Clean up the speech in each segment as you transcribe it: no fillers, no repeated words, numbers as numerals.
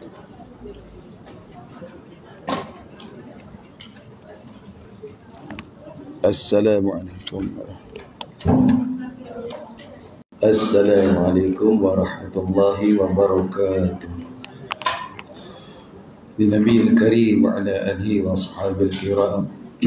Assalamualaikum warahmatullahi wabarakatuh. Binabiyil karim wa ala alihi wa ashabil kiram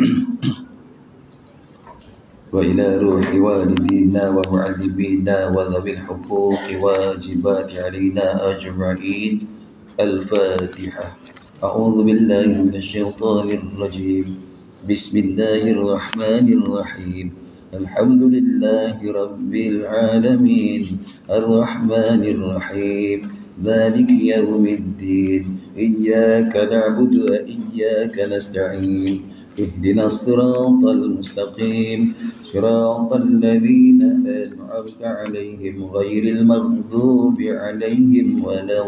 wa ila ruhi walidina wa muallimina wa dhabil huquqi wajibati alina ajma'in. Al-Fatihah. A'udzu billahi minasy syaithanir rajim. Bismillahirrahmanirrahim. Alhamdulillahi rabbil alamin. Ar-Rahmanir Rahim. Maliki yaumiddin. Iyyaka na'budu wa iyyaka nasta'in. Ihdinas siratal mustaqim. Siratal ladzina an'amta 'alaihim ghairil maghdubi 'alaihim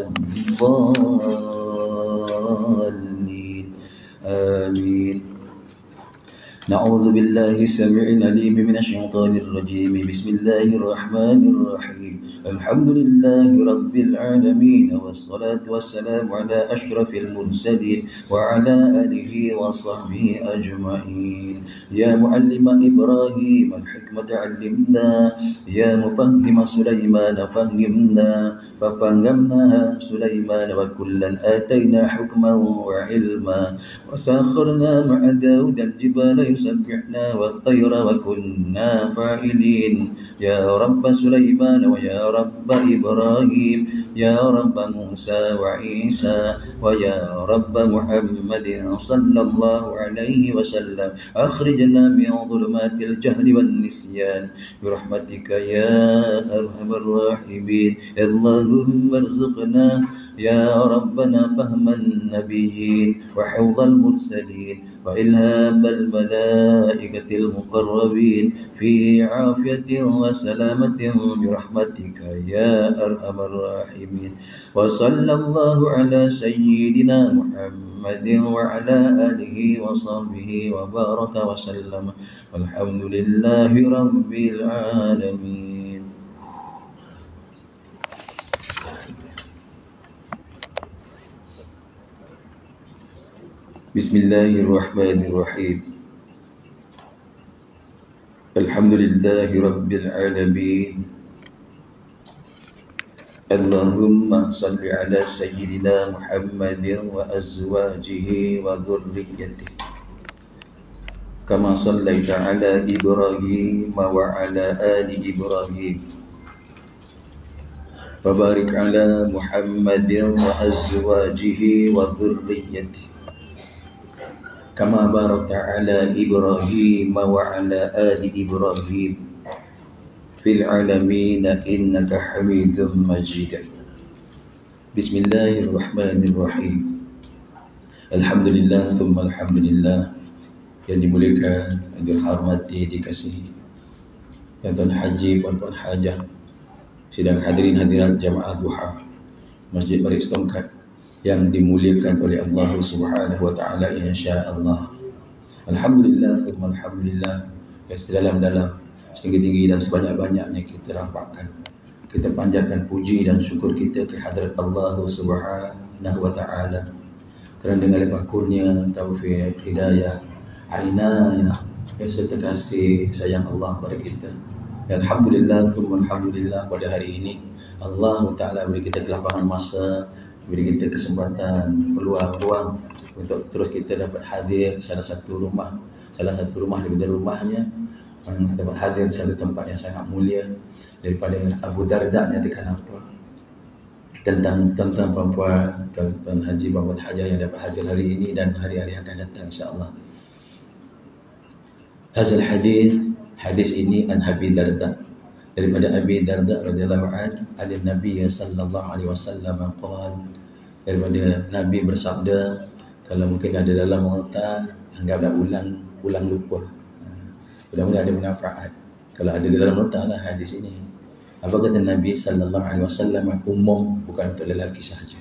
waladdallin. Amin. Na'udzu billahi samii'il 'aliim minasy syaithaanir rajiim. Bismillahirrahmanir rahiim. Alhamdulillahi rabbil 'alamin wassalatu wassalamu 'ala asyrafil mursalin wa 'ala alihi wa sahbihi ajma'in. Ya mu'allima Ibrahim al-hikmata 'allimna, ya mufahhima Sulaiman fahhimna, fafahamnaha Sulaiman wa kullan atayna hukman wa 'ilma wa sakharna ma'a Daud al-jibala yusabbihna wat-tayra wa kunna fa'ilin. Ya Rabb Sulaiman wa ya Rabb Ibrahim, ya Rabb Musa wa Isa wa ya Rabb Muhammadin sallallahu alaihi wasallam. Akhrijna min dhulumatil jahli wan nisyan birahmatika ya arhamar rahimin. Allahumma arzuqna ya Rabbana fahman nabiyyin wa hifdzal mursalin wa ilhamal malaikatil muqarrabin fi afiyatin wa salamatin birahmatika ya arhamar rahimin. Wa sallallahu ala sayyidina Muhammadin wa ala alihi wa sahbihi wa baraka wa sallam. Walhamdulillahi rabbil alamin. Bismillahirrahmanirrahim. Alhamdulillahi rabbil alamin. Allahumma salli ala sayyidina Muhammadin wa azwajihi wa dhurriyyatihi kama sallaita ala Ibrahim wa ala ali Ibrahim. Wa barik ala Muhammadin wa azwajihi wa dhurriyyatihi kama barakta ala Ibrahim wa ala ali Ibrahim fil alamin innaka Hamidum Majid. Bismillahirrahmanirrahim. Alhamdulillah thumma alhamdulillah. Yang dimuliakan, yang dihormati, dikasihi tuan-tuan haji, puan-puan hajah, sidang hadirin hadirat jamaah duha Masjid Baris Tongkat yang dimuliakan oleh Allah Subhanahu wa taala insyaallah. Alhamdulillah thumma alhamdulillah. Yang sedalam-dalam, setinggi-tinggi dan sebanyak-banyaknya kita rapatkan, kita panjatkan puji dan syukur kita ke hadirat Allah Subhanahu wa taala kerana dengan limpah kurnia, taufik, hidayah, inayah, serta kasih sayang Allah pada kita. Alhamdulillah thumma alhamdulillah, pada hari ini Allah taala beri kita kelapangan masa, beri kita kesempatan, peluang untuk terus kita dapat hadir salah satu rumah daripada rumahnya, dapat hadir di satu tempat yang sangat mulia daripada Abu Darda nyatakan apa tentang perempuan, tuan haji, puan hajah yang dapat hadir hari ini dan hari-hari akan datang insya-Allah. Hazal hadis ini an Abi Darda, daripada Abi Darda radhiyallahu anhu, ada Nabi sallallahu alaihi wasallam qala, daripada Nabi bersabda, kalau mungkin ada dalam otak, anggaplah ulang lupa. Mudah-mudahan ada manfaat. Kalau ada dalam otak lah hadis ini. Apa kata Nabi sallallahu alaihi wasallam? Umum, bukan untuk lelaki sahaja.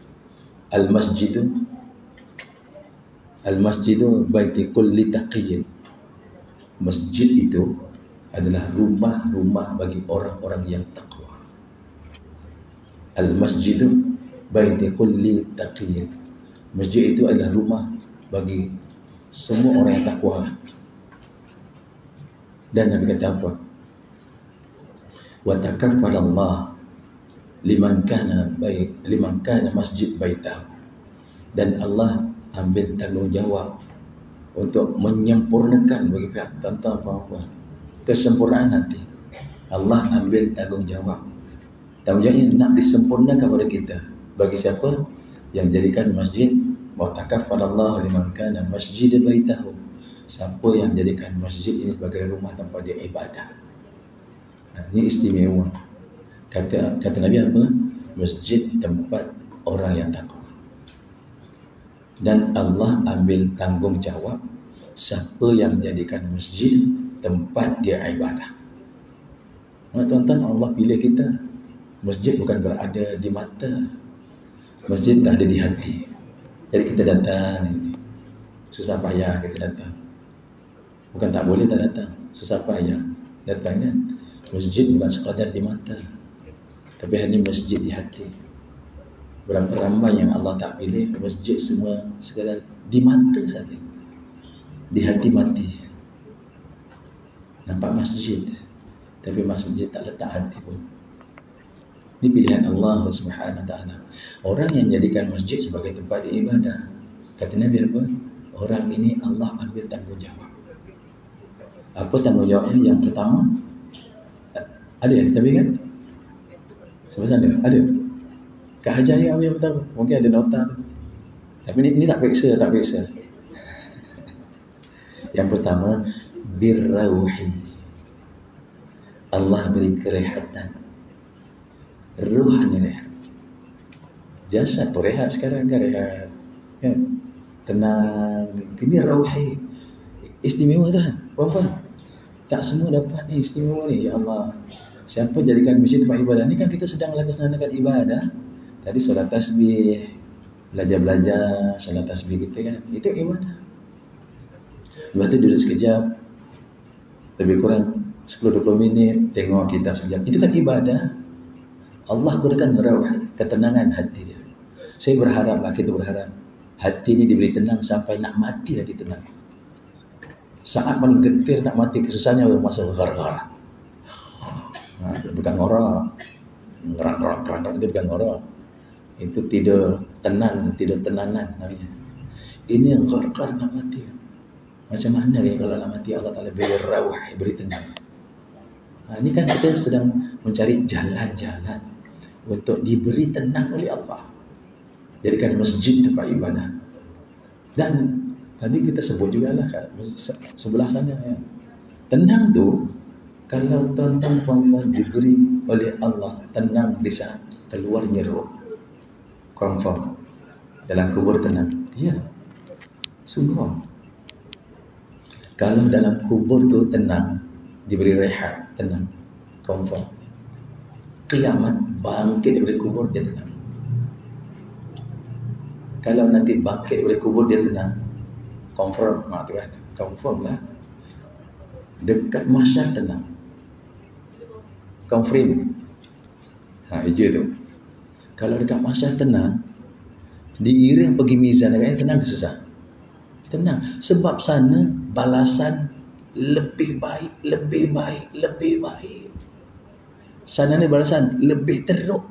Al-masjidu baiti kulli taqiyyin. Masjid itu adalah rumah-rumah bagi orang-orang yang takwa. Al-masjidu baiti kulli taqiyyin. Masjid itu adalah rumah bagi semua orang yang takwa. Dan Nabi kata apa? Wa takaffala Allah liman kana masjid baitahu. Dan Allah ambil tanggungjawab untuk menyempurnakan bagi pihak tuan-tuan puan-puan kesempurnaan nanti. Allah ambil tanggungjawab. Tanggungjawabnya nak disempurnakan kepada kita. Bagi siapa yang jadikan masjid, wa takaffala Allah liman kana masjid baitahu. Siapa yang jadikan masjid ini sebagai rumah tempat dia ibadah. Ini istimewa. Kata Nabi apa? Masjid tempat orang yang takwa. Dan Allah ambil tanggungjawab siapa yang jadikan masjid tempat dia ibadah. Tuan-tuan, Allah pilih kita. Masjid bukan berada di mata, masjid berada di hati. Jadi kita datang, susah payah kita datang. Bukan tak boleh tak datang, susah payah datangnya. Masjid bukan sekadar di mata, tapi hanya masjid di hati. Berapa ramai yang Allah tak pilih masjid semua sekadar di mata saja, di hati mati. Nampak masjid, tapi masjid tak letak hati pun. Ini pilihan Allah Subhanahu Wa Taala. Orang yang jadikan masjid sebagai tempat ibadah, kata Nabi apa? Orang ini Allah ambil tanggungjawab. Apa tanggungjawabnya? Yang pertama, ada tapi kan? Sebelah sana ada. Kak Hajar yang pertama, mungkin ada nota. Tapi ini tak periksa. Yang pertama, birrauhi. Allah beri kerehatan. Ruh hanya rehat. Jasad pun rehat sekarang kan rehat. Ya. Tenang. Ini rauhi. Istimewa kan? Apa? Tak semua dapat ni istimewa ni. Ya Allah. Siapa jadikan masjid tempat ibadah? Ni kan kita sedang laksanakan ibadah. Tadi solat tasbih, belajar-belajar, solat tasbih kita kan. Itu ibadah. Lepas tu duduk sekejap. Lebih kurang 10-20 minit tengok kitab sekejap. Itu kan ibadah. Allah gunakan rauh, ketenangan hati dia. Saya berharaplah, kita berharap hati ini diberi tenang sampai nak mati hati tenang. Saat paling getir nak mati kesusahannya masa gar-gar. Bukan ngorok. Ngerak-ngerak itu bukan ngorok. Itu tidur tenanan namanya. Ini yang gar-gar nak mati. Macam mana ya kalau nak mati Allah Ta'ala beri rauh, beri tenang. Ini kan kita sedang mencari jalan-jalan untuk diberi tenang oleh Allah. Jadikan masjid tempat ibadah. Dan tadi kita sebut jugalah sebelah sana ya. Tenang tu kalau tuan-tuan puan-puan diberi oleh Allah tenang di saat keluarnya roh. Confirm. Dalam kubur tenang. Ya. Sungguh. Kalau dalam kubur tu tenang, diberi rehat, tenang. Confirm. Kiamat bangkit dari kubur dia tenang. Kalau nanti bangkit dari kubur dia tenang, confirm, confirm lah. Dekat mahsyar tenang, confirm. Hijau tu. Kalau dekat mahsyar tenang, diiring pergi mizan, agaknya tenang ke susah? Tenang. Sebab sana balasan lebih baik. Sana ni balasan lebih teruk.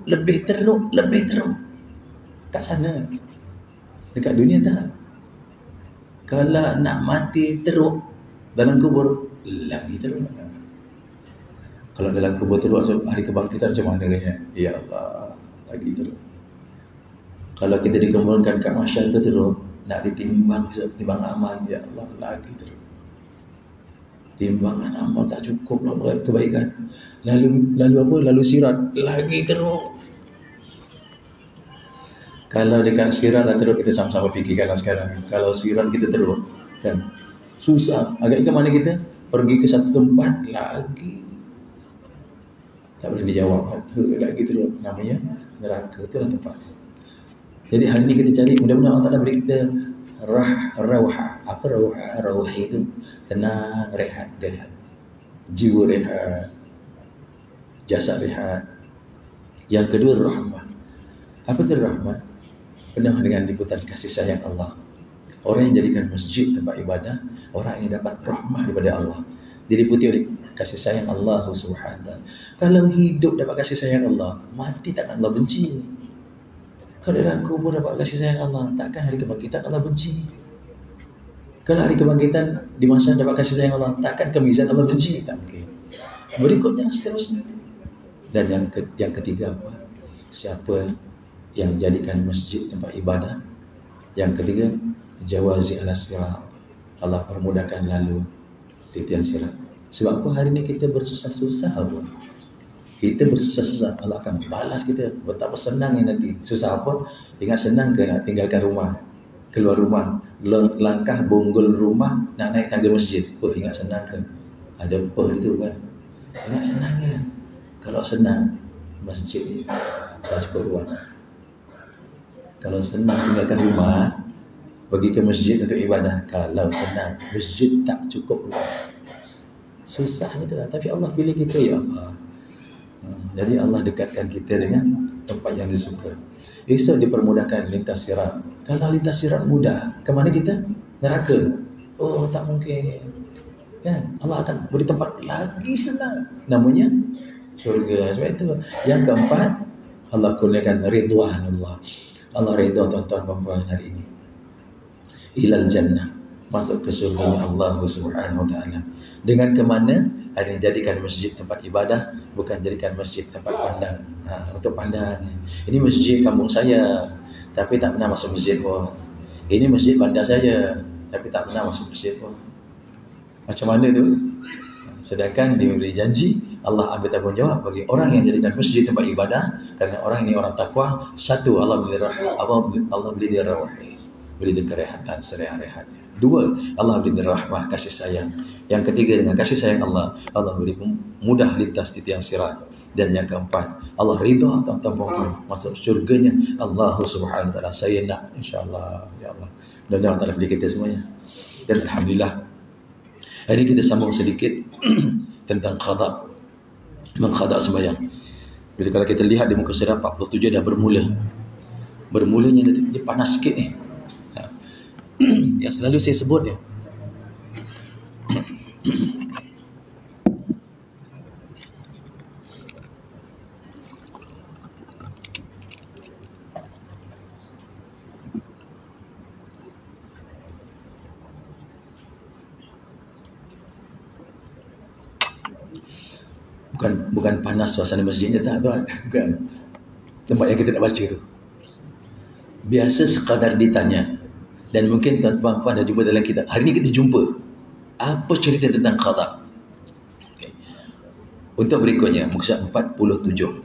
Kat sana. Dekat dunia tak. Kalau nak mati teruk dalam kubur, lagi teruk. Kalau dalam kubur teruk hari kebangkitan macam mana kayaknya? Ya Allah, lagi teruk. Kalau kita dikumpulkan kat mahsyar tu teruk, nak ditimbang amal, ya Allah, lagi teruk. Timbangan amal tak cukup lah buat kebaikan. Lalu sirat, lagi teruk. Kalau dekat sirat dah teruk, kita sama-sama fikirkanlah sekarang. Kalau sirat kita teruk, kan susah. Agak ke mana kita? Pergi ke satu tempat, lagi tak boleh dijawab. Lagi teruk. Namanya neraka, itulah tempat. Jadi hari ini kita cari, mudah-mudahan Allah Ta'ala beri kita rauha. Apa rauha? Rauha itu tenang, rehat. Jiwa rehat, jasad rehat. Yang kedua rahmah. Apa itu rahmat? Penuh dengan liputan kasih sayang Allah. Orang yang jadikan masjid tempat ibadah, orang ini dapat rahmah daripada Allah. Diliputi oleh kasih sayang Allah Subhanahu wa taala. Kalau hidup dapat kasih sayang Allah, mati takkan Allah benci. Kalau dalam kubur dapat kasih sayang Allah, takkan hari kebangkitan Allah benci. Kalau hari kebangkitan di masa dapat kasih sayang Allah, takkan ke mizan Allah benci. Tak mungkin. Berikutnya seterusnya. Dan yang ketiga apa? Siapa yang jadikan masjid tempat ibadah? Yang ketiga, jawazi ala sirat. Allah permudahkan lalu titian sirat. Sebab apa hari ini kita bersusah-susah apa? Kita bersusah-susah, Allah akan balas kita. Betapa senangnya nanti. Susah apa? Ingat senang ke nak tinggalkan rumah, keluar rumah, langkah bonggol rumah, nak naik tangga masjid. Oh, ingat senang ke? Ada apa itu kan? Ingat senangnya. Kalau senang, masjid ni tak cukup ruang. Kalau senang tinggalkan rumah, pergi ke masjid untuk ibadah. Kalau senang, masjid tak cukup ruang. Susahnya itulah. Tapi Allah pilih kita, ya Allah. Jadi Allah dekatkan kita dengan tempat yang disuka. Esok dipermudahkan lintas sirat. Kalau lintas sirat mudah, ke mana kita? Neraka. Oh, tak mungkin. Kan? Allah akan beri tempat lagi senang. Namanya syurga. Sebab itu yang keempat, Allah kurniakan ridwan Allah. Allah redha tuan-tuan dan puan hari ini. Ilal jannah, masuk ke surga Allah Subhanahu wa taala. Dengan ke mana? Ada jadikan masjid tempat ibadah, bukan jadikan masjid tempat pandang. Untuk pandang. Ini masjid kampung saya, tapi tak pernah masuk masjid pun. Ini masjid bandar saya, tapi tak pernah masuk masjid pun. Macam mana tu? Sedangkan dia memberi janji, Allah ambil tanggungjawab bagi orang yang jadikan masjid tempat ibadah, kerana orang ini orang takwa. Satu, Allah beri rahmat, Allah beri dia rawahih, beri dia kerehatan serehat-rehatnya. Dua, Allah beri dia rahmah, kasih sayang. Yang ketiga, dengan kasih sayang Allah, Allah beri mudah lintas titian sirat. Dan yang keempat, Allah ridha tuan-tuan masuk syurganya Allah Subhanahu wa taala. Saya nak, insya-Allah, ya Allah. Mudah-mudahan Allah beri kita semuanya. Dan alhamdulillah, hari ini kita sambung sedikit tentang qada, mengqada sembahyang. Bila kalau kita lihat di muka surat 47 dah bermula. Bermulanya dia panas sikit ni. Yang selalu saya sebut dia. Bukan panas suasana masjidnya, tak, tuan. Bukan. Tempat yang kita nak baca tu. Biasa sekadar ditanya. Dan mungkin tuan-tuan puan dah jumpa dalam kitab. Hari ini kita jumpa apa cerita tentang qada. Okay. Untuk berikutnya, muka 47.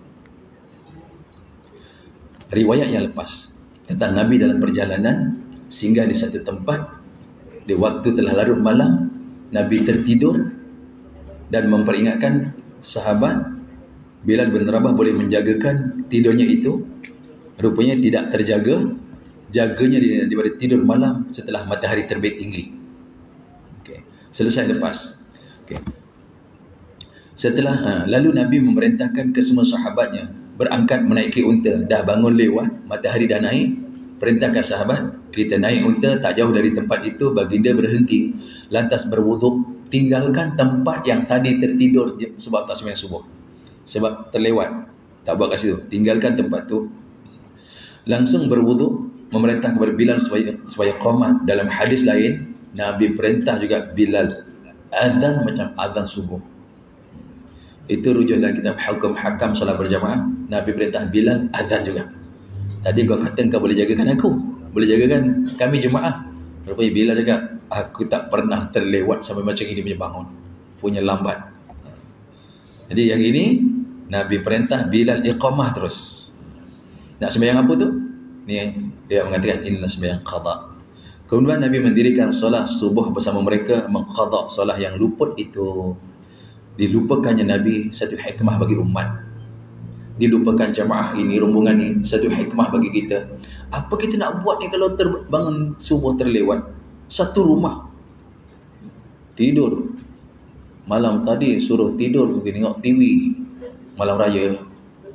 Riwayat yang lepas tentang Nabi dalam perjalanan singgah di satu tempat. Di waktu telah larut malam, Nabi tertidur dan memperingatkan sahabat. Bilal bin Rabah boleh menjagakan tidurnya itu. Rupanya tidak terjaga. Jaganya daripada tidur malam setelah matahari terbit tinggi. Okay. Selesai lepas. Okay. Setelah lalu Nabi memerintahkan ke semua sahabatnya berangkat menaiki unta. Dah bangun lewat, matahari dah naik. Perintahkan sahabat, kita naik unta, tak jauh dari tempat itu. Baginda berhenti, lantas berwuduk. Tinggalkan tempat yang tadi tertidur sebab tak sembahyang subuh, sebab terlewat, tak buat kat situ. Tinggalkan tempat tu, langsung berwuduk. Memerintah kepada Bilal supaya qamat. Dalam hadis lain, Nabi perintah juga Bilal azan macam azan subuh. Itu rujuk dalam kitab Hukum Hakam Salat Berjamaah. Nabi perintah Bilal azan juga. Tadi kau kata kau boleh jagakan aku, boleh jagakan kami jemaah. Rupanya Bilal juga, aku tak pernah terlewat sampai macam ini punya bangun, punya lambat. Jadi yang ini Nabi perintah Bilal iqamah terus. Nak sembahyang apa tu? Ni dia mengatakan inna sembahyang qada. Kemudian Nabi mendirikan solat subuh bersama mereka, mengqada solat yang luput itu. Dilupakannya Nabi satu hikmah bagi umat. Dilupakan jamaah ini, rombongan ini, satu hikmah bagi kita. Apa kita nak buat ni kalau bangun subuh terlewat? Satu rumah tidur. Malam tadi suruh tidur pergi tengok TV malam raya.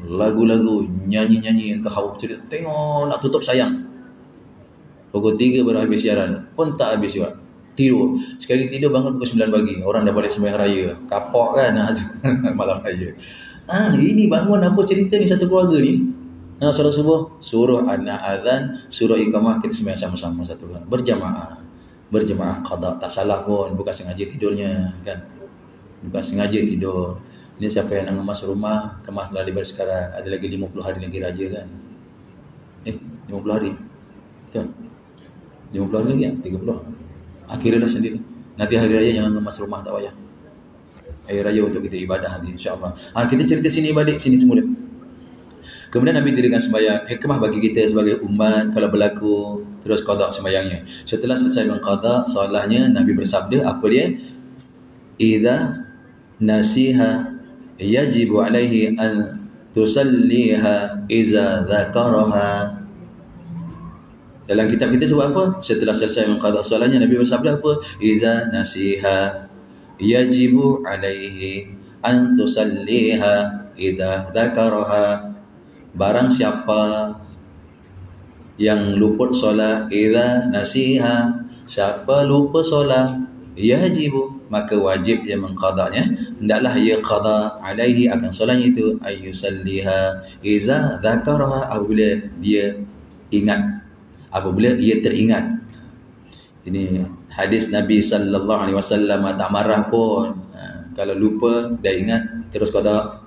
lagu-lagu, nyanyi-nyanyi, engkau hawa cerita. Tengok nak tutup sayang. Pukul 3 baru habis siaran. Pun tak habis juga. Tidur. Sekali tidur bangun pukul 9 pagi. Orang dah balik sembahyang raya. Kapok kan malam raya. Ini bangun apa cerita ni satu keluarga ni. Solat subuh, suruh anak azan, suruh iqamah, kita sembahyang sama-sama satu keluarga. Berjemaah qada. Tak salah pun, bukan sengaja tidurnya kan. Bukan sengaja tidur. Ini siapa yang nak kemas rumah, kemaslah daripada sekarang. Ada lagi 50 hari lagi raya kan. 50 hari. Betul. 50 hari lagi kan? 30. Akhirnya dah sendiri. Nanti hari raya jangan kemas rumah, tak payah. Hari raya untuk kita ibadah nanti insya-Allah. Kita cerita sini balik sini semula. Kemudian Nabi dirikan sembahyang. Hikmah bagi kita sebagai umat, kalau berlaku terus qada sembahyangnya. Setelah selesai mengqada solatnya, Nabi bersabda apa dia? Idza nasiha yajibu alaihi an tusalliha iza dzakaraha. Dalam kitab kita sebut apa? Setelah selesai mengqada solatnya, Nabi bersabda apa? Iza nasiha yajibu alaihi an tusalliha iza dzakaraha. Barang siapa yang luput solat, iza nasiha, siapa lupa solat, yajibu, maka wajib dia mengqadanya. Hendaklah ia qada alaihi akan solatnya itu, ayyusalliha iza dzakaraha, apabila dia ingat, apabila ia teringat. Ini hadis Nabi sallallahu alaihi wasallam, tak marah pun. Kalau lupa dah ingat terus qada.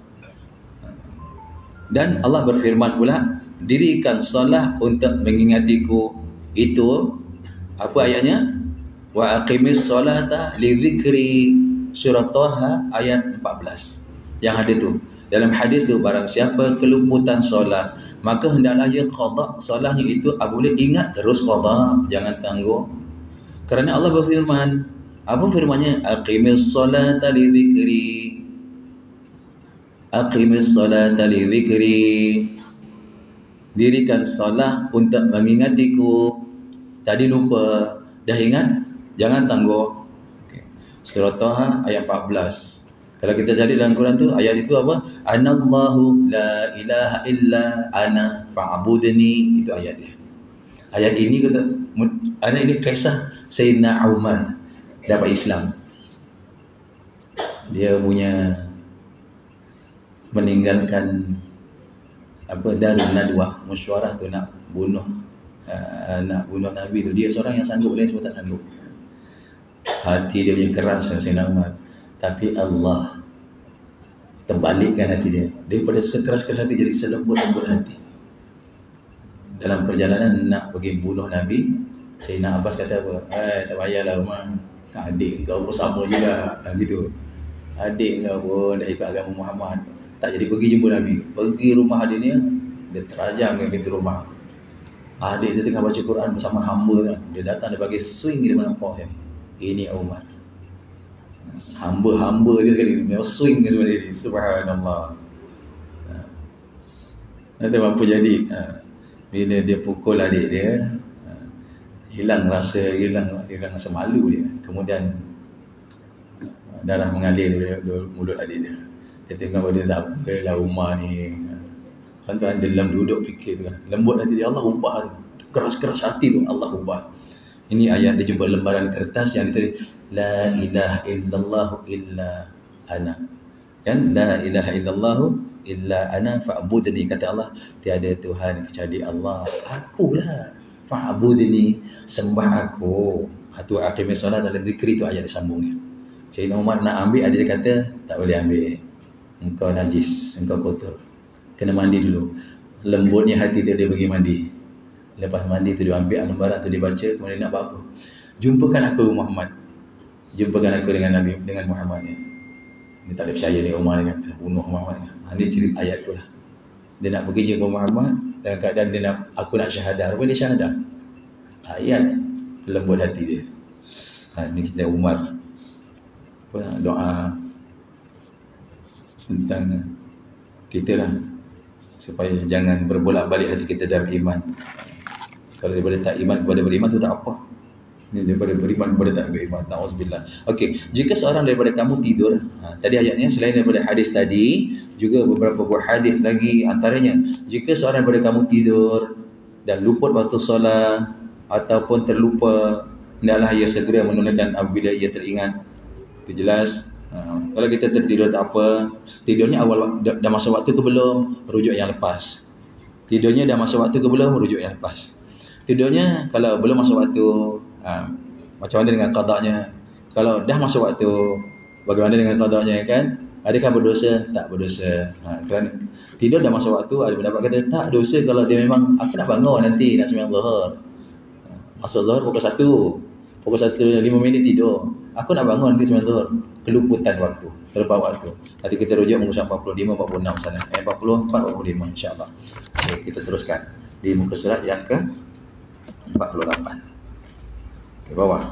Dan Allah berfirman pula, dirikan solat untuk mengingatiku. Itu apa ayatnya? Wa aqimis solata li dzikri, surah Taha ayat 14. Yang ada tu. Dalam hadis tu, barang siapa keluputan solat, maka hendaklah ia qada solatnya itu, apabila ingat terus qada, jangan tangguh. Kerana Allah berfirman, apa firmannya? Aqimis solata li dzikri, aqimis solata li dzikri, dirikan solat untuk mengingatiku. Tadi lupa, dah ingat, jangan tangguh. Surah Taha ayat 14. Kalau kita cari dalam Quran tu, ayat itu apa? Anallahu la ilaha illa ana fa'budni. Itu ayat dia. Ayat ini kata, ayat ini kisah Sayyidina Umar dapat Islam. Dia punya meninggalkan apa, Darun Nadwah, mesyuarah tu nak bunuh Nabi tu. Dia seorang yang sanggup, lain semua tak sanggup. Hati dia punya keras Sayyidina Umar. Tapi Allah terbalikkan hati dia. Daripada sekeras-keras hati jadi selembut-lembut hati. Dalam perjalanan nak pergi bunuh Nabi, Sayyidina Abbas kata apa? Tak payahlah Umar, adik kau pun sama juga gitu. Adik kau pun dah ikut agama Muhammad, tak jadi pergi jumpa Nabi. Pergi rumah adik dia terajang ke pintu rumah. Adik dia tengah baca Quran bersama hamba kan. Dia datang, dia bagi swing dia nampak kan. Ini Umar. Hamba dia sekali ni, swing dia seperti ini. Subhanallah. Nanti apa jadi? Bila dia pukul adik dia, hilang rasa malu dia. Kemudian darah mengalir dari mulut adik dia. Dia tengok pada siapa lah Umar ni. Tuan-tuan dalam duduk fikir tu kan. Lembut hati dia, Allah ubah tu. Keras-keras hati tu, Allah ubah. Ini ayat dia jumpa lembaran kertas yang ditulis La ilaha illallah illa ana. Kan? La ilaha illallah illa ana fa'budni. Kata Allah, tiada Tuhan kecuali Allah. Akulah. Fa'budni. Sembah aku. Itu aqimis solat dalam zikri tu ayat disambung ni. Sayyidina Umar nak ambil, ada dia kata tak boleh ambil. Engkau najis, engkau kotor. Kena mandi dulu. Lembutnya hati dia pergi mandi. Lepas mandi tu dia ambil lembaran tu dia baca, kemudian nak buat apa? Jumpakan aku Muhammad. Jumpakan aku dengan Nabi, dengan Muhammad ni. Dia tak ada percaya ni Umar ni kan, bunuh Muhammad ni. Ini cerita ayat tu lah. Dia nak pergi jumpa Muhammad dalam keadaan dia nak, aku nak syahadah. Apa dia syahadah? Ayat lembut hati dia. Ini kita Umar. Apa doa tentang kita lah, supaya jangan berbolak-balik hati kita dalam iman. Kalau daripada tak iman kepada beriman tu tak apa. Ini daripada beriman kepada tak beriman. Na'udzubillah. Okey, jika seorang daripada kamu tidur, tadi ayatnya selain daripada hadis tadi, juga beberapa buah hadis lagi antaranya, jika seorang daripada kamu tidur dan luput waktu solat ataupun terlupa, hendaklah ia segera menunaikan apabila ia teringat. Itu jelas. Kalau kita tertidur tak apa, tidurnya awal dah masuk waktu ke belum, rujuk yang lepas. Tidurnya dah masuk waktu ke belum, rujuk yang lepas. Tidurnya kalau belum masuk waktu, macam mana dengan qadanya? Kalau dah masuk waktu, bagaimana dengan qadanya, kan? Adakah berdosa? Tak berdosa. Kerana tidur dah masuk waktu, ada pendapat kata tak dosa kalau dia memang aku nak bangun nanti nak sembahyang zuhur. Masuk zuhur pukul 1, 5 minit tidur. Aku nak bangun nanti sembahyang zuhur. Keluputan waktu, terlepas waktu. Tadi kita rujuk muka surat 45, 46 sana. 44, 45 insya-Allah. Okey, kita teruskan di muka surat yang ke 48. Ke bawah.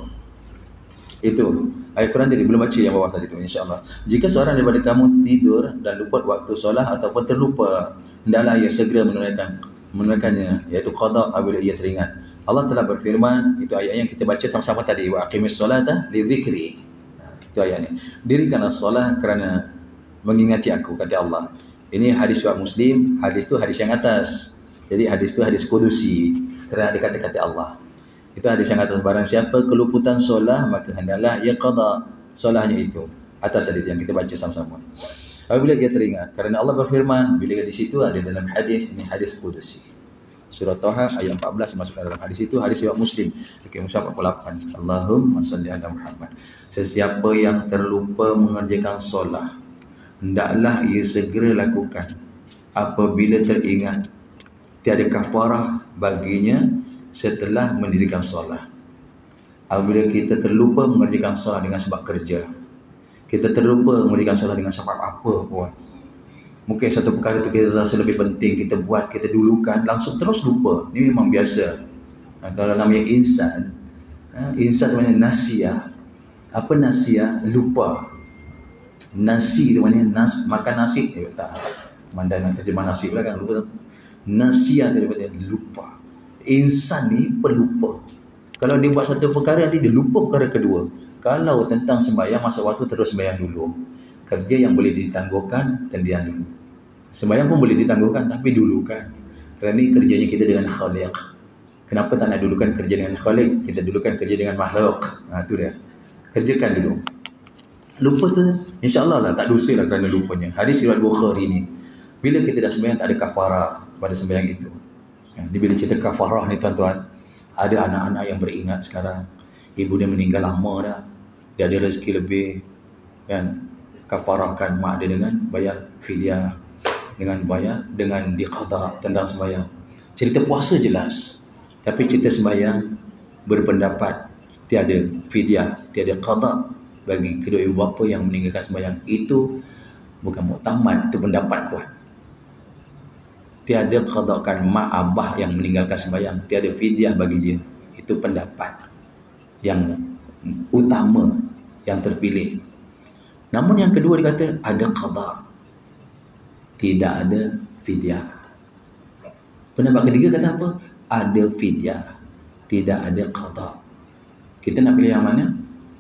Itu ayat Quran tadi, belum baca yang bawah tadi tu, insya-Allah. Jika seorang daripada kamu tidur dan luput waktu solat ataupun terlupa, hendaklah ia segera menunaikannya, iaitu qada apabila ia teringat. Allah telah berfirman, itu ayat yang kita baca sama-sama tadi, wa aqimis solata li dzikri. Itu ayatnya. Dirikanlah solat kerana mengingati aku, kata Allah. Ini hadis riwayat Muslim, hadis tu hadis yang atas. Jadi hadis tu hadis kudusi, kerana ada kata-kata Allah. Itu hadis yang atas, barang siapa keluputan solat maka hendaklah ia qada solatnya itu. Atas hadis yang kita baca sama-sama. Apabila ia teringat, kerana Allah berfirman, bila di situ ada dalam hadis, ini hadis kudusi. Surah Taha ayat 14 masuk dalam hadis itu, hadis riwayat Muslim. Okey, mushaf 48. Allahumma salli ala Muhammad. Sesiapa yang terlupa mengerjakan solat, hendaklah ia segera lakukan apabila teringat. Tiada kafarah baginya setelah mendirikan solat. Apabila kita terlupa mengerjakan solat dengan sebab kerja, kita terlupa mengerjakan solat dengan sebab apa pun, mungkin satu perkara itu kita rasa lebih penting, kita buat, kita dulukan, langsung terus lupa. Ini memang biasa. Kalau namanya insan, insan itu maknanya nasiah. Apa nasiah? Lupa. Nasi itu maknanya makan nasi. Tak. Mandan terjemah nasi pula kan, lupa. Nasiah daripada lupa. Insan ni pelupa. Kalau dia buat satu perkara, nanti dia lupa perkara kedua. Kalau tentang sembahyang, masa waktu terus sembahyang dulu. Kerja yang boleh ditangguhkan, kerjaan dulu. Sembahyang pun boleh ditangguhkan, tapi dulukan. Kerana ini kerjanya kita dengan khaliq. Kenapa tak nak dulukan kerja dengan khaliq? Kita dulukan kerja dengan makhluk. Itu dia. Kerjakan dulu. Lupa tu, insya-Allah lah tak dosa lah kerana lupanya. Hadis riwayat Bukhari ni, bila kita dah sembahyang tak ada kafarah pada sembahyang itu. Dia bila cerita kafarah ni tuan-tuan, ada anak-anak yang beringat sekarang, ibu dia meninggal lama dah, dia ada rezeki lebih, kan? Kafarahkan mak dia dengan bayar fidyah, dengan diqada tentang sembahyang. Cerita puasa jelas, tapi cerita sembahyang berpendapat tiada fidyah, tiada qada bagi kedua ibu bapa yang meninggalkan sembahyang. Itu bukan muktamad, itu pendapat kuat. Tiada qadakan mak abah yang meninggalkan sembahyang, tiada fidyah bagi dia. Itu pendapat yang utama, yang terpilih. Namun yang kedua dia kata ada qada, tidak ada fidyah. Pendapat ketiga kata apa? Ada fidyah, tidak ada qada. Kita nak pilih yang mana?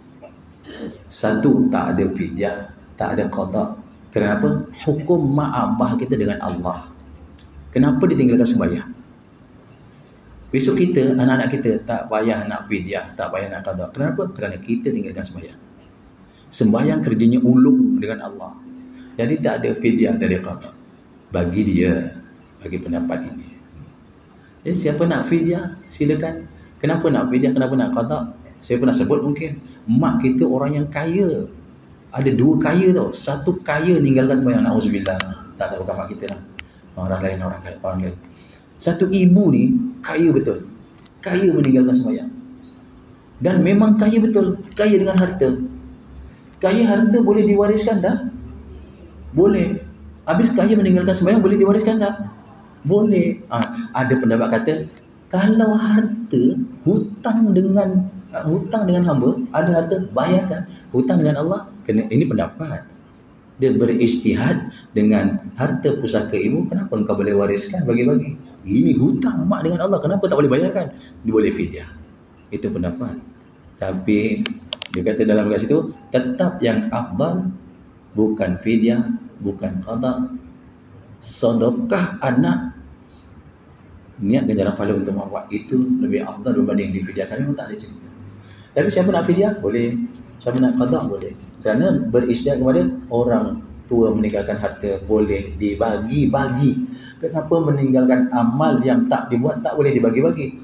Satu, tak ada fidyah, tak ada qada. Kenapa? Hukum mak abah kita dengan Allah. Kenapa ditinggalkan sembahyang? Besok kita, anak-anak kita tak payah nak fidyah, tak payah nak qada. Kenapa? Kerana kita tinggalkan sembahyang. Sembahyang kerjanya ulung dengan Allah. Jadi tak ada fidyah, tak ada qada. Bagi dia, bagi pendapat ini. Jadi siapa nak fidyah, silakan. Kenapa nak fidyah, kenapa nak qada? Saya pernah sebut mungkin, mak kita orang yang kaya. Ada dua kaya tau. Satu kaya meninggalkan sembahyang, na'udzubillah. Tak bukan mak kita lah. Orang lain, orang lain. Satu ibu ni kaya betul, kaya meninggalkan sembahyang. Dan memang kaya betul, kaya dengan harta. Kaya harta boleh diwariskan tak? Boleh. Habis kaya meninggalkan sembahyang boleh diwariskan tak? Boleh. Ada pendapat kata, kalau harta hutang dengan hamba, ada harta bayarkan. Hutang dengan Allah, kena, ini pendapat. Dia berijtihad dengan harta pusaka ibu, kenapa engkau boleh wariskan, bagi-bagi? Ini hutang mak dengan Allah, kenapa tak boleh bayarkan? Dia boleh fidyah. Itu pendapat. Tapi dia kata dalam kat situ, tetap yang afdal bukan fidyah, bukan qada, sedekah anak, niat ganjaran pahala untuk mak bapak itu lebih afdal berbanding difidyahkan. Memang tak ada cerita. Tapi siapa nak fidyah boleh, siapa nak qada boleh. Kerana berisyarat kepada orang tua meninggalkan harta boleh dibagi-bagi. Kenapa meninggalkan amal yang tak dibuat tak boleh dibagi-bagi?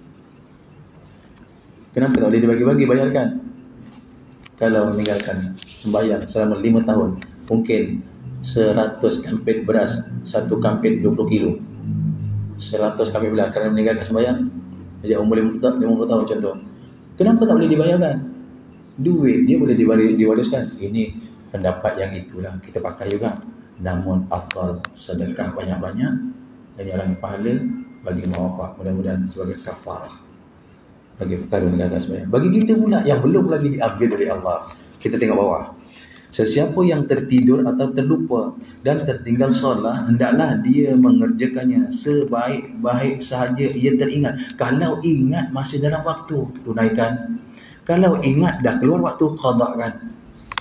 Kenapa tak boleh dibagi-bagi? Bayarkan. Kalau meninggalkan sembahyang selama 5 tahun, mungkin 100 kampit beras, satu kampit 20 kilo. 100 kampit beras kerana meninggalkan sembahyang. Sejak umur 50 tahun contoh. Kenapa tak boleh dibayarkan? Duit dia boleh diwariskan. Ini pendapat yang itulah kita pakai juga. Namun afdal sedekah banyak-banyak dan jalan pahala bagi mak bapak, mudah-mudahan sebagai kafarah bagi perkara meninggalkan sembahyang. Bagi kita pula yang belum lagi diambil oleh Allah, kita tengok bawah. Sesiapa yang tertidur atau terlupa dan tertinggal solat, hendaklah dia mengerjakannya sebaik-baik sahaja ia teringat. Kalau ingat masih dalam waktu, tunaikan. Kalau ingat dah keluar waktu, qadakan.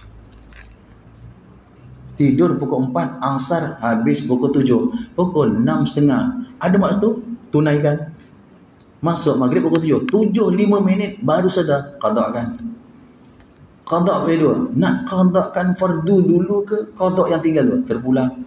Tidur pukul 4, asar habis pukul 7, pukul 6.30 ada waktu, tunaikan. Masuk maghrib pukul 7:05 baru sedar, qadakan. Qada boleh dua. Nak qadakan fardu dulu ke qada yang tinggal dulu? Terpulang.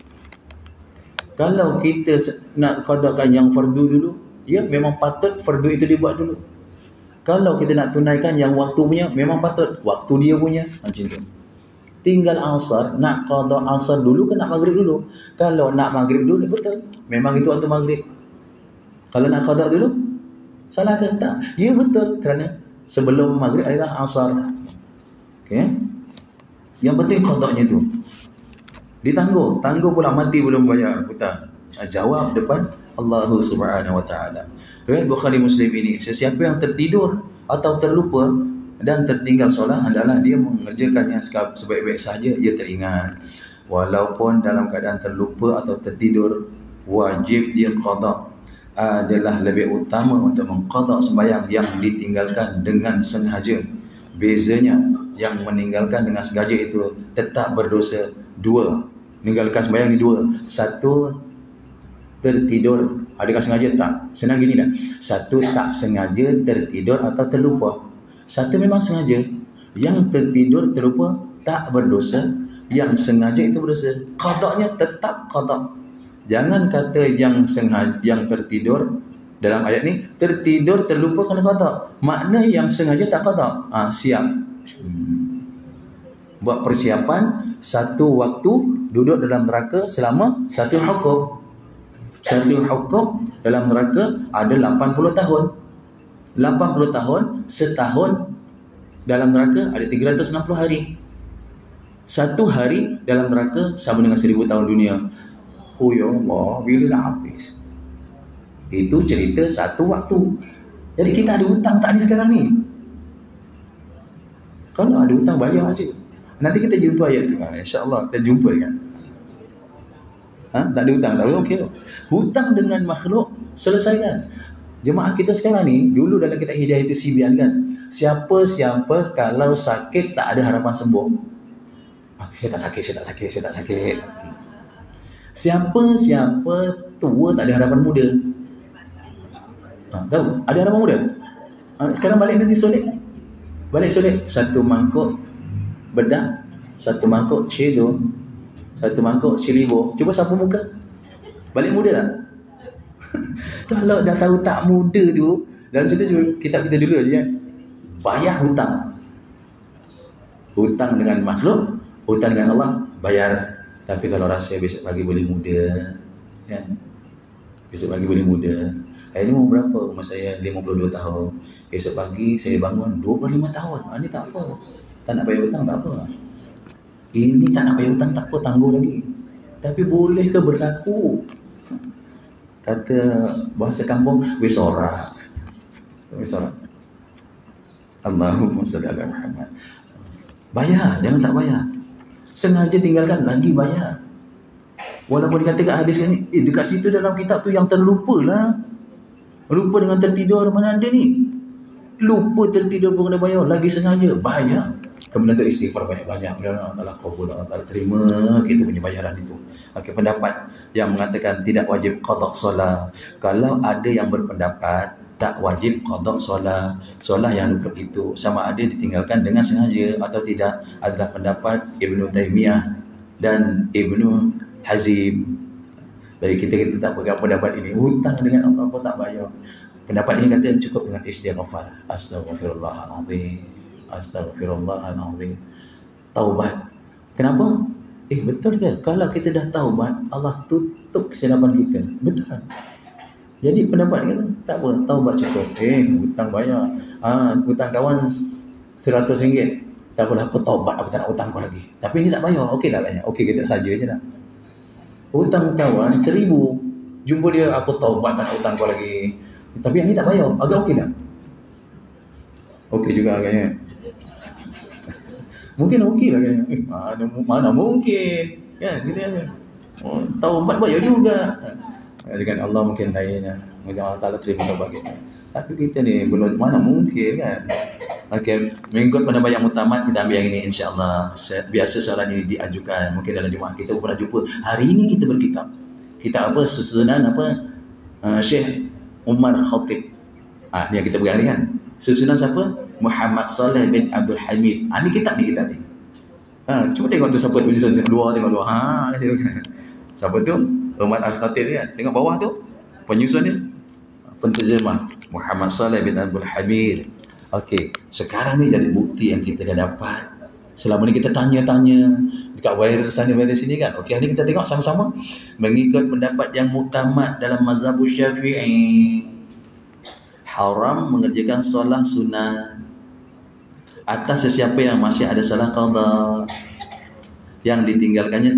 Kalau kita nak qadakan yang fardu dulu, ya memang patut fardu itu dibuat dulu. Kalau kita nak tunaikan yang waktu punya, memang patut waktu dia punya. Macam tu. Tinggal asar, nak qada asar dulu ke nak maghrib dulu? Kalau nak maghrib dulu, betul. Memang itu waktu maghrib. Kalau nak qada dulu, salah ke tak? Ya betul, kerana sebelum maghrib adalah asar. Okey. Yang penting qadanya tu. Ditangguh, tangguh pula mati belum bayar hutang. Jawab depan Allah Subhanahu wa taala. Riwayat Bukhari Muslim ini, sesiapa yang tertidur atau terlupa dan tertinggal solat, adalah dia mengerjakannya sebaik-baik sahaja ia teringat. Walaupun dalam keadaan terlupa atau tertidur, wajib dia qada. Adalah lebih utama untuk mengqada sembahyang yang ditinggalkan dengan sengaja. Bezanya, yang meninggalkan dengan sengaja itu tetap berdosa dua. Meninggalkan sembahyang ni dua. Satu, tertidur. Adakah sengaja? Tak. Senang gini dah. Satu, tak sengaja tertidur atau terlupa. Satu memang sengaja. Yang tertidur terlupa tak berdosa. Yang sengaja itu berdosa. Qadanya tetap qada. Jangan kata yang sengaja, yang tertidur dalam ayat ni tertidur terlupa kena qada. Makna yang sengaja tak qada. Siap. Buat persiapan satu waktu duduk dalam neraka selama satu hukum. Satu hukum dalam neraka ada 80 tahun. 80 tahun, setahun dalam neraka ada 360 hari. Satu hari dalam neraka sama dengan 1000 tahun dunia. Oh ya Allah, bila nak habis? Itu cerita satu waktu. Jadi kita ada hutang tak ni sekarang ni? Kalau ada hutang bayar aja. Nanti kita jumpa ayat tu. InsyaAllah kita jumpa kan. Tak ada hutang, tak ada, okey. Hutang dengan makhluk selesaikan. Jemaah kita sekarang ni, dulu dalam kitab Hidayah itu Sibian kan, siapa-siapa kalau sakit tak ada harapan sembuh. Saya tak sakit. Siapa-siapa tua tak ada harapan muda. Tahu? Ada harapan muda? Sekarang balik nanti solek. Balik solek. Satu mangkuk bedak, satu mangkuk shadow, satu mangkuk cilibo. Cuba sapu muka. Balik muda tak? Kalau dah tahu tak muda tu, dalam situ kitab kita dulu je kan. Bayar hutang. Hutang dengan makhluk, hutang dengan Allah, bayar. Tapi kalau rasa besok pagi boleh muda, kan? Besok pagi boleh muda. Hari ni umur berapa? Umur saya 52 tahun. Besok pagi saya bangun 25 tahun. Ini tak apa. Tak nak bayar hutang, tak apa. Ini tak nak bayar hutang, tak apa, tangguh lagi. Tapi boleh ke berlaku? Kata bahasa kampung, wesorak. Allahumma salli ala Muhammad. Bayar, jangan tak bayar. Sengaja tinggalkan, lagi bayar. Walaupun dikatakan hadis ni, dekat situ dalam kitab tu yang terlupa lah. Lupa dengan tertidur, mana ada ni? lupa tertidur pun kena bayar, lagi sengaja bayar. Kemudian tu istighfar banyak-banyak, Allah Taala kabul, Allah Taala terima kita punya bayaran itu. Okey, pendapat yang mengatakan tidak wajib qada solat. Kalau ada yang berpendapat tak wajib qada solat, solat yang luput itu sama ada ditinggalkan dengan sengaja atau tidak, adalah pendapat Ibnu Taimiyah dan Ibnu Hazim. Bagi kita tak pegang pendapat ini, hutang dengan Allah pun tak bayar. Pendapat ini kata cukup dengan istighfar. Astaghfirullahaladzim, astaghfirullahaladzim. Taubat. Kenapa? Betul ke? Kalau kita dah taubat, Allah tutup kesilapan kita. Betul. Jadi pendapat kita tak apa, taubat cukup. Hutang bayar. Hutang kawan RM100. Tak apalah, apa taubat, aku tak nak hutang kau lagi. Tapi ini tak bayar. Okey tak katanya? Okey, kita saja je dah. Hutang kawan RM1,000. Jumpa dia, apa taubat, tak nak hutang kau lagi. Tapi yang ni tak bayar, agak okey tak? Okey juga agaknya. Mungkin okey lah kan. Mana mungkin. Kan kita kan. Taubat bayar juga. Dengan Allah mungkin lainnya. Mungkin Allah Taala terima taubat kita. Tapi kita ni belum, mana mungkin kan. Okey, mengikut pendapat yang utama kita ambil yang ini insya-Allah. Biasa soalan ini diajukan mungkin dalam Jumaat kita pernah jumpa. Hari ini kita berkitab. Kitab apa? Susunan apa? Syekh Umar Khatib. Ni yang kita pegang ni kan. Susunan siapa? Muhammad Saleh bin Abdul Hamid. Ni kitab ni. Cuba tengok tu siapa tu, tengok luar. Siapa tu? Umar Al-Khatib kan. Tengok bawah tu penyusun dia. Penterjemah Muhammad Saleh bin Abdul Hamid. Okey, sekarang ni jadi bukti yang kita dah dapat. Selama ni kita tanya-tanya dekat viral sana viral sini kan. Okey, hari ni kita tengok sama-sama mengikut pendapat yang muktamad dalam mazhab Syafi'i. Haram mengerjakan solat sunat atas sesiapa yang masih ada salah qada yang ditinggalkannya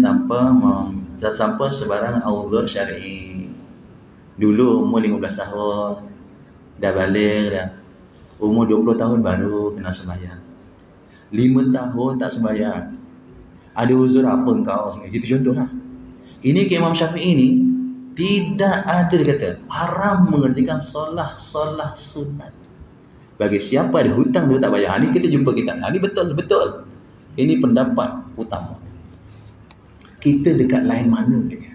tanpa sebarang uzur syar'i. Dulu umur 15 tahun dah balik dah. Umur 20 tahun baru kena sembahyang. 5 tahun tak sembahyang. Ada uzur apa engkau? Itu contohlah. Ini ke Imam Syafi'i ni tidak ada, dia kata haram mengerjakan solat sunat. Bagi siapa ada hutang dia tak bayar. Ini kita jumpa kita. Ini betul. Ini pendapat utama. Kita dekat lain mana dia?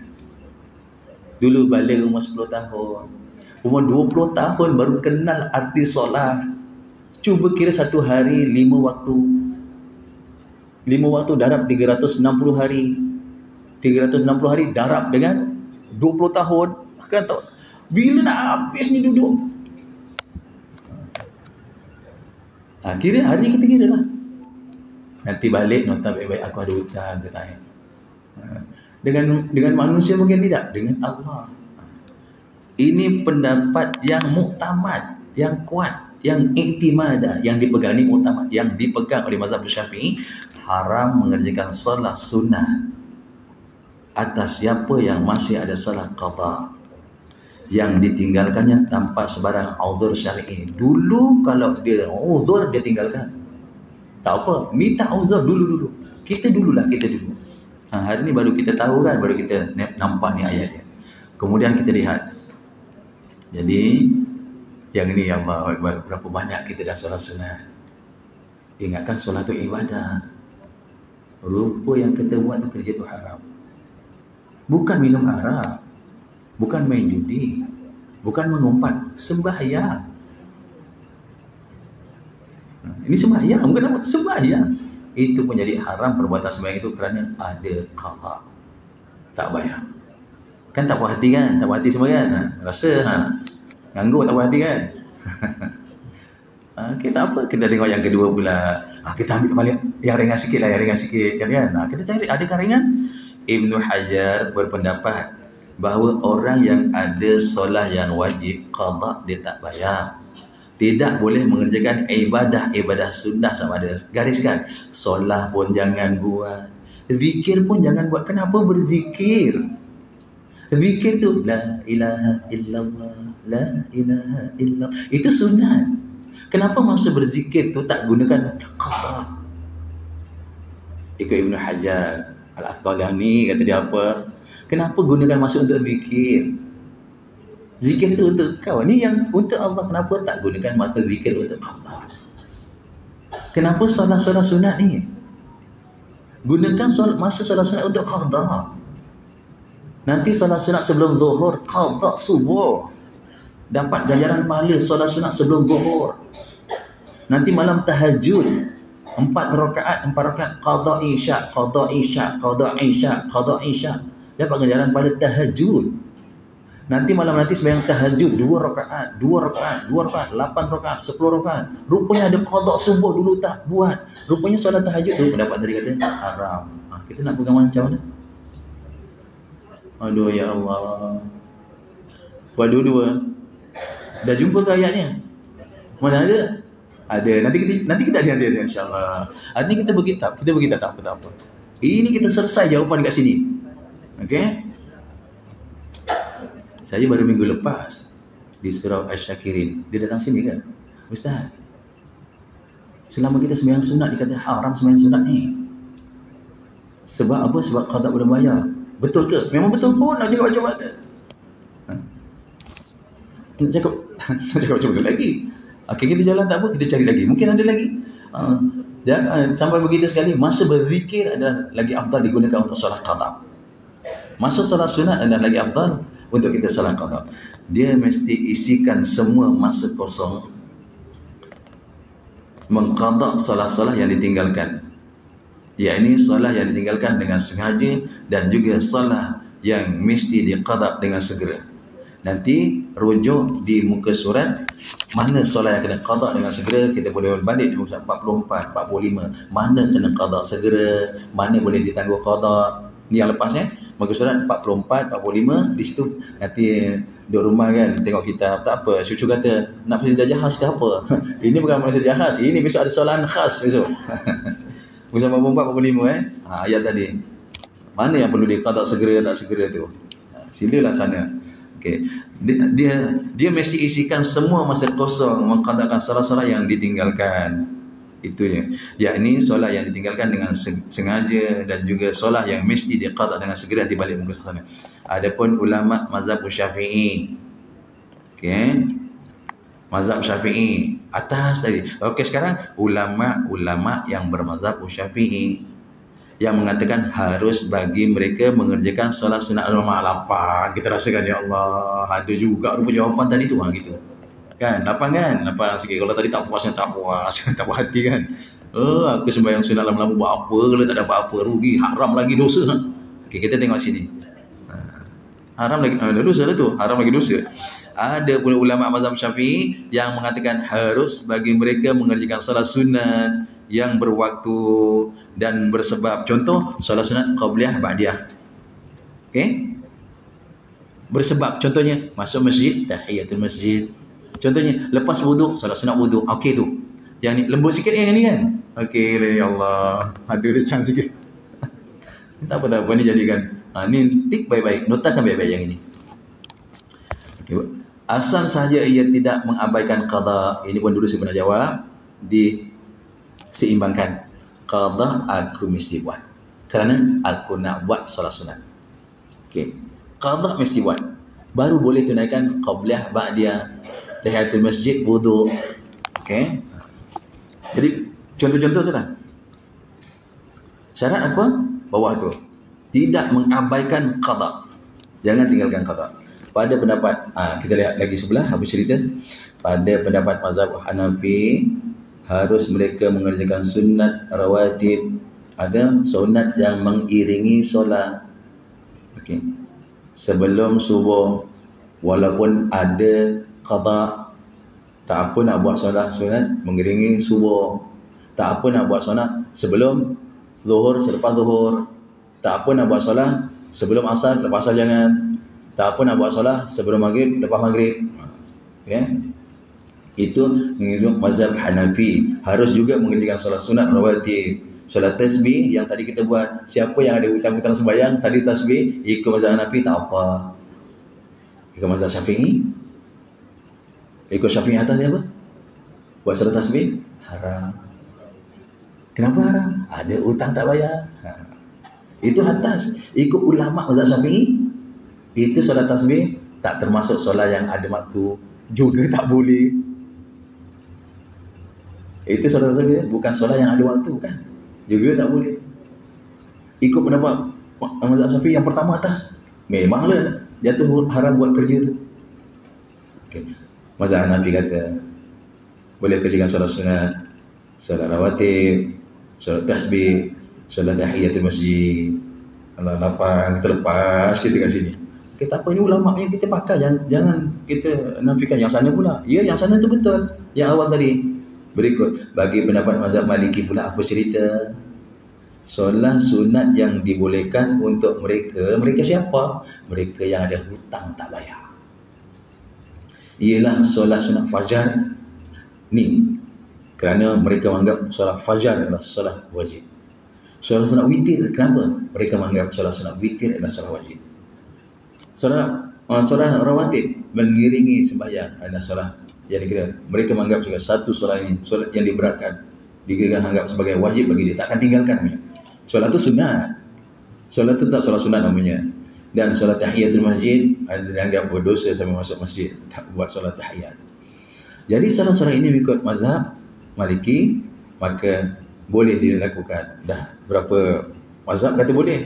Dulu balik umur 10 tahun. Umur 20 tahun baru kenal arti solat. Cuba kira satu hari 5 waktu. 5 waktu darab 360 hari. 360 hari darab dengan 20 tahun. Kan tahu bila nak habis ni duduk. Kira hari kita kira lah. Nanti balik nota baik-baik aku ada hutang ke tak. Dengan manusia mungkin tidak, dengan Allah. Ini pendapat yang muktamad, yang kuat, yang iktimadah, yang dipegang ini muktamad, yang dipegang oleh mazhab Syafi'i. Haram mengerjakan solat sunnah atas siapa yang masih ada salat qada yang ditinggalkannya tanpa sebarang uzur syar'i. Dulu kalau dia uzur dia tinggalkan, tak apa, minta uzur dulu. Kita dulu. Hari ni baru kita tahu kan, baru kita nampak ni ayat dia. Kemudian kita lihat. Jadi yang ini ya Allah Akbar, berapa banyak kita dah solat sunnah. Ingatkan solat tu ibadah. Rupa yang kita buat tu kerja tu haram. Bukan minum arak, bukan main judi, bukan mengumpat, sembahyang. Ini sembahyang, bukan apa? Sembahyang. Itu pun jadi haram perbuatan sembahyang itu kerana ada qada. Tak bayar. Kan tak puas hati kan? Tak puas hati semua kan? Rasa nganggur tak puas hati kan? Kita apa? Kita tengok yang kedua pula. Kita ambil balik yang ringan sikit lah, kan? Kita cari adakah ringan? Ibnu Hajar berpendapat bahawa orang yang ada solat yang wajib qada dia tak bayar. Tidak boleh mengerjakan ibadah sunnah sama ada. Gariskan, solat pun jangan buat, zikir pun jangan buat. Kenapa berzikir? Zikir tu la ilaha illallah, la ilaha illallah. Itu sunat. Kenapa masa berzikir tu tak gunakan qada? Ikut Ibnu Hajar Al-Asqalani kata dia apa? Kenapa gunakan masa untuk zikir? Zikir tu untuk kau. Ni yang untuk Allah. Kenapa tak gunakan masa zikir untuk Allah? Kenapa solat-solat sunat ni? Gunakan masa solat sunat untuk qada. Nanti solat sunat sebelum zuhur, qada subuh. Dapat ganjaran pahala solat sunat sebelum zuhur. Nanti malam tahajud, 4 rakaat qada isyak, qada isyak, qada isyak, qada isyak. Dapat ganjaran pahala tahajud. Nanti malam nanti sembahyang tahajud 2 rakaat, 8 rakaat, 10 rakaat. Rupanya ada qada subuh dulu tak buat. Rupanya solat tahajud tu pendapat tadi kata haram. Kita nak pegang macam mana? Aduh ya Allah. Buat dua-dua. Dah jumpa ke ayatnya? Mana ada? Ada. Nanti kita ada insya-Allah. Hari ni kita berkitab, tak apa. Ini kita selesai jawapan dekat sini. Okey? Saya baru minggu lepas di surau Asy-Syakirin. Dia datang sini kan? Ustaz, selama kita sembahyang sunat dikata haram sembahyang sunat ni. Sebab apa? Sebab qada belum bayar. Betul ke? Memang betul pun. Nak cakap macam mana? Nak cakap macam mana lagi? Okay, kita jalan tak apa, kita cari lagi. Mungkin ada lagi. Jangan sampai begitu sekali. Masa berzikir adalah lagi afdal digunakan untuk solat qada. Masa solat sunat adalah lagi afdal untuk kita solat qada. Dia mesti isikan semua masa kosong mengqada solat-solat yang ditinggalkan. Yakni solat yang ditinggalkan dengan sengaja dan juga solat yang mesti diqada dengan segera. Nanti rujuk di muka surat mana solat yang kena qada dengan segera, kita boleh berbalik di muka surat 44, 45. Mana kena qada segera, mana boleh ditangguh qada. Ni yang lepas muka surat 44, 45. Di situ nanti di rumah kan tengok kitab, tak apa. Cucu kata nak pergi belajar khas ke apa? Ini bukan masa khas. Ini besok ada soalan khas besok. Muka surat 44, 45 ayat tadi. Mana yang perlu diqada segera tak segera tu? Silalah sana. Okay. Dia mesti isikan semua masa kosong mengqadakan solat-solat yang ditinggalkan. Itu ya. Yakni solat yang ditinggalkan dengan sengaja dan juga solat yang mesti diqada dengan segera di balik muka sana. Adapun ulama mazhab Syafi'i. Okey. Mazhab Syafi'i atas tadi. Okey, sekarang ulama yang bermazhab Syafi'i yang mengatakan harus bagi mereka mengerjakan solat sunat al-8. Kita rasakan ya Allah, ada juga rupa jawapan tadi tu gitu. Kan? 8 kan? 8 sikit. Kalau tadi tak puas tak puas hati kan. Aku sembahyang sunat lama-lama buat apa kalau tak dapat apa, rugi, haram lagi dosa. Okey, kita tengok sini. Haram lagi dosa lah tu, haram lagi dosa. Ada pula ulama mazhab Syafi'i yang mengatakan harus bagi mereka mengerjakan solat sunat yang berwaktu dan bersebab. Contoh solat sunat qabliyah ba'diyah. Okey? Bersebab, contohnya masuk masjid, tahiyatul masjid. Contohnya lepas wuduk, solat sunat wuduk. Okey tu. Yang ni lembut sikit yang ni kan. Okey ya Allah, ada chance sikit. Tak apa ni jadikan. Ni tik baik-baik, notakan baik-baik yang ini. Okey. Asal sahaja ia tidak mengabaikan qada. Ini pun dulu saya pernah jawab. Seimbangkan. Qada aku mesti buat. Kerana aku nak buat solat sunat. Okey. Qada mesti buat. Baru boleh tunaikan qabliyah ba'diyah, tahiyatul masjid, wudu. Okey. Jadi contoh-contoh tu lah. Syarat apa? Bawah tu. Tidak mengabaikan qada. Jangan tinggalkan qada. Pada pendapat kita lihat lagi sebelah apa cerita. Pada pendapat mazhab Hanafi, harus mereka mengerjakan sunat rawatib. Ada sunat yang mengiringi solat. Okey. Sebelum subuh, walaupun ada qada, tak apa nak buat solat sunat mengiringi subuh. Tak apa nak buat solat sebelum zuhur, selepas zuhur. Tak apa nak buat solat sebelum asar, lepas asar jangan. Tak apa nak buat solat sebelum maghrib, lepas maghrib. Okay. Itu mengikut mazhab Hanafi. Harus juga mengerjakan solat sunat rawatib. Solat tasbih yang tadi kita buat. Siapa yang ada hutang-hutang sembahyang tadi tasbih, ikut mazhab Hanafi tak apa. Ikut mazhab Syafi'i, ikut Syafi'i atas dia apa? Buat solat tasbih haram. Kenapa haram? Ada hutang tak bayar. Itu atas. Ikut ulama mazhab Syafi'i, itu solat tasbih Tak termasuk solat yang ada waktu juga tak boleh. Itu solat terawih bukan solat yang ada waktu kan, juga tak boleh. Ikut pendapat mazhab Syafi'i yang pertama atas, memanglah jatuh haram buat kerja tu. Okay. Mazhab Hanafi kata boleh kerjakan solat sunat, solat rawatib, solat tasbih, solat tahiyatul masjid. Allah lapang terlepas kita kat sini. Kita apa ni ulama yang kita pakai, jangan kita nafikan yang sana pula. Ya, yang sana tu betul. Yang awal tadi. Berikut, bagi pendapat mazhab Maliki pula apa cerita? Solat sunat yang dibolehkan untuk mereka siapa? Mereka yang ada hutang tak bayar. Ialah solat sunat fajar ni, kerana mereka menganggap solat fajar adalah solat wajib. Solat sunat witir, kenapa? Mereka menganggap solat sunat witir adalah solat wajib. Solat rawatib mengiringi sembahyang adalah solat yang dikira. Mereka menganggap juga satu solat ini, solat yang diberatkan, dikira anggap sebagai wajib bagi dia, takkan tinggalkan namanya. Solat tu sunat. Solat tu tak solat sunat namanya. Dan solat tahiyatul masjid ada dianggap berdosa sampai masuk masjid, tak buat solat tahiyat. Jadi solat-solat ini mengikut mazhab Maliki, maka boleh dilakukan. Dah berapa mazhab kata boleh?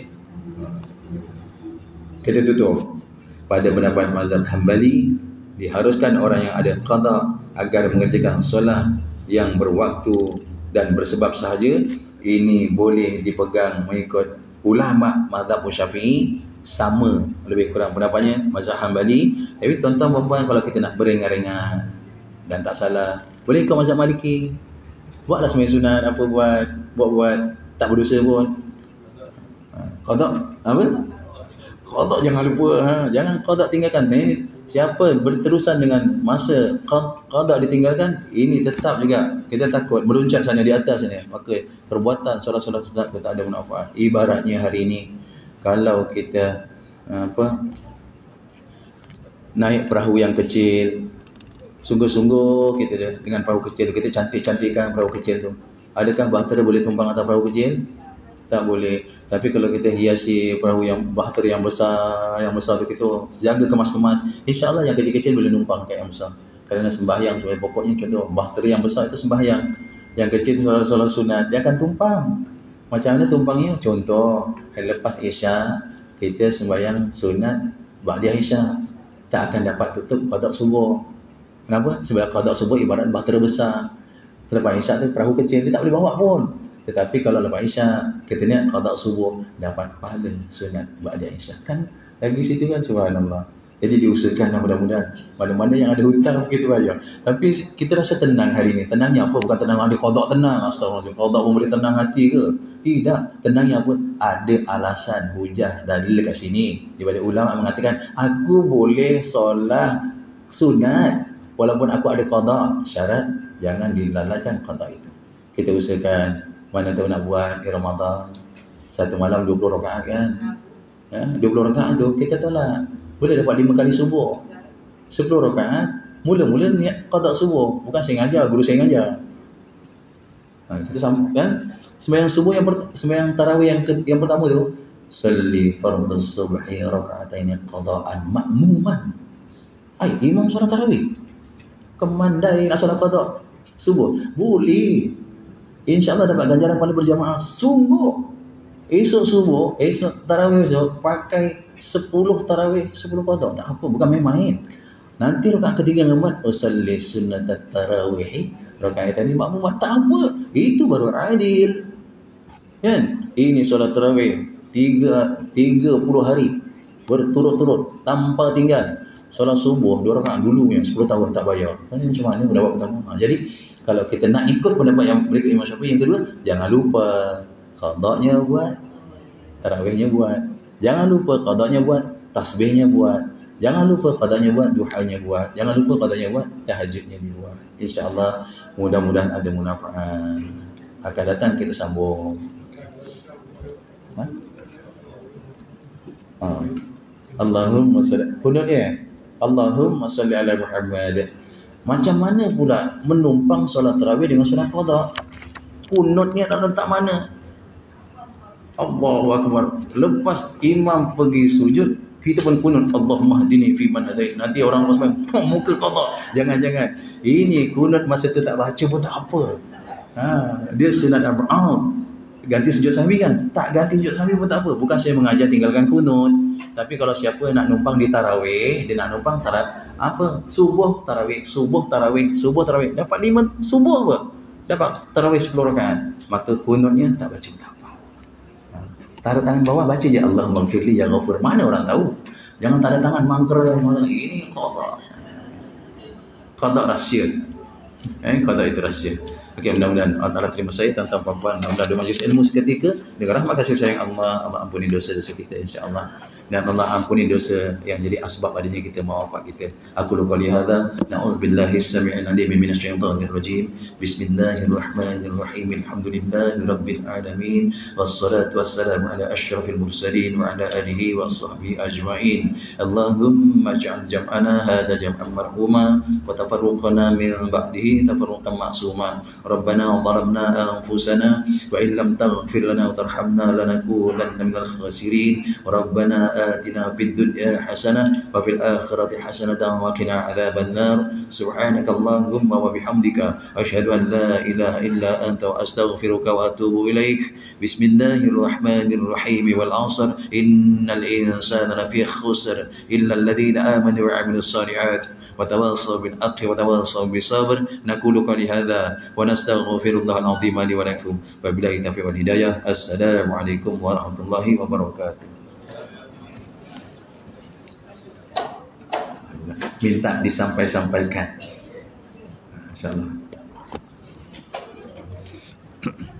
Kita tutup. Pada pendapat mazhab Hambali, diharuskan orang yang ada qada agar mengerjakan solat yang berwaktu dan bersebab sahaja. Ini boleh dipegang mengikut ulama mazhab Syafi'i, sama lebih kurang pendapatnya mazhab Hambali. Tapi tuan-tuan puan-puan, kalau kita nak beringat-ingat dan tak salah, boleh ikut mazhab Maliki. Buatlah sembahyang sunat, apa buat tak berdosa pun. Qada apa? Qada jangan lupa, jangan qada tinggalkan. Ini siapa berterusan dengan masa qada ditinggalkan, ini tetap juga kita takut meluncat sana di atas ni. Maka perbuatan solat-solat sunat tu tak ada manfaat. Ibaratnya hari ini kalau kita naik perahu yang kecil, sungguh-sungguh kita dengan perahu kecil, kita cantik-cantikkan perahu kecil tu. Adakah bahtera boleh tumpang atas perahu kecil? Tak boleh. Tapi kalau kita hiasi perahu yang bahtera yang besar tu, kita jaga kemas-kemas, insya-Allah yang kecil-kecil boleh numpang kat yang besar. Kerana sembahyang sebagai pokoknya, contoh bahtera yang besar itu sembahyang, yang kecil solat sunat, dia akan tumpang. Macam mana tumpangnya? Contoh lepas Isya kita sembahyang sunat ba'da Isya, tak akan dapat tutup qada subuh. Kenapa? Sebab qada subuh ibarat bahtera besar. Lepas Isya tu perahu kecil, dia tak boleh bawa pun. Tetapi kalau lepas Isya kita niat qada subuh, dapat pahala sunat ba'da Isya. Kan lagi situ kan, subhanallah. Jadi diusahakan mudah-mudahan mana-mana yang ada hutang kita bayar. Tapi kita rasa tenang hari ini. Tenangnya apa? Bukan tenang ada qada tenang. Astagfirullahaladzim. Qada pun boleh tenang hati ke? Tidak. Tenangnya apa? Ada alasan, hujah, dalil kat sini. Daripada ulama mengatakan, aku boleh solat sunat walaupun aku ada qada. Syarat jangan dilalaikan qada itu. Kita usahakan, mana tahu nak buat di Ramadan satu malam 20 rakaat kan. 20 rakaat tu kita tolak. Boleh dapat 5 kali subuh. 10 rakaat. Mula-mula niat qada subuh. Bukan saya ngajar, guru saya ngajar. Kita sambung kan. Sembahyang subuh sembahyang tarawih yang pertama tu, salli fardhu subhi raka'ataini qada'an ma'muman. Imam solat tarawih. Kemandai nak solat qada subuh. Boleh. InsyaAllah dapat ganjaran pahala berjamaah. Sungguh. Esok tarawih esok pakai 10 tarawih, 10 qada. Tak apa, bukan main-main. Nanti rakaat ketiga ngamat usalli sunnatat tarawih rakaat ini makmumat, tak apa. Itu baru adil. Kan? Ini solat tarawih 30 hari berturut-turut tanpa tinggal. Solat subuh 2 rakaat dulu yang 10 tahun tak bayar. Tanya macam mana pendapat pertama? Jadi kalau kita nak ikut pendapat yang berikut Imam Syafi'i, yang kedua, jangan lupa qadanya buat, tarawihnya buat. Jangan lupa qadanya buat, tasbihnya buat. Jangan lupa qadanya buat, duhanya buat. Jangan lupa qadanya buat, tahajudnya dibuat. InsyaAllah mudah-mudahan ada manfaat. Akan datang kita sambung. Allahumma salli. Allahumma salli ala Muhammad. Macam mana pula menumpang solat tarawih dengan solat qada? Kunutnya nak letak mana? Allahu Akbar. Lepas imam pergi sujud, Kita pun kunut Allahumma hadini fi man hadait. Nanti orang Muslim muka qada. Jangan-jangan. Ini kunut masa tu tak baca pun tak apa. Dia sunat al-Qur'an. Ganti sujud sahwi kan? Tak ganti sujud sahwi pun tak apa. Bukan saya mengajar tinggalkan kunut. Tapi kalau siapa nak numpang di tarawih, dia nak numpang subuh tarawih, dapat 5 subuh apa? Dapat tarawih 10 rakaat. Maka kunutnya tak baca pun tak apa. Taruh tangan bawah, baca je Allahumma gfirli ya ghafur. Mana orang tahu? Jangan taruh tangan mangker ini qada. Qada rahsia. Qada itu rahsia. Okey, mudah-mudahan Allah Taala terima saya tentang puan-puan. Mudah-mudahan di majlis ilmu seketika dengan rahmat kasih sayang Allah ampuni dosa-dosa kita insya-Allah. Dan Allah ampuni dosa yang jadi asbab adanya kita wafat kita. Aku lupa lihada. Na'udzubillahi as-sami'il 'alim minasyaitonir rajim. Bismillahirrahmanirrahim. Alhamdulillahirabbil alamin. Wassalatu wassalamu ala asyrafil mursalin wa ala alihi wa sahbihi ajma'in. Allahumma ij'al jam'ana hadha jam'an marhuma wa tafarruqana min ba'dihi tafarruqan ma'suma. ربنا ظلمنا أنفسنا وإن لم تغفر لنا وترحمنا لنكونن من الخاسرين ربنا آتنا في الدنيا حسنة وفي الآخرة حسنة وقنا عذاب النار سبحانك اللهم وبحمدك أشهد أن لا إله إلا أنت وأستغفرك وأتوب إليك بسم الله الرحمن الرحيم والعصر إن الإنسان لفي خسر إلا الذين آمنوا وعملوا الصالحات وتواصوا بالحق وتواصوا بالصبر نقول قولي هذا ونستغفر الله العظيم لي ولكم وبالله التوفيق والهداية السلام عليكم ورحمة الله وبركاته. Minta disampaikan insyaallah.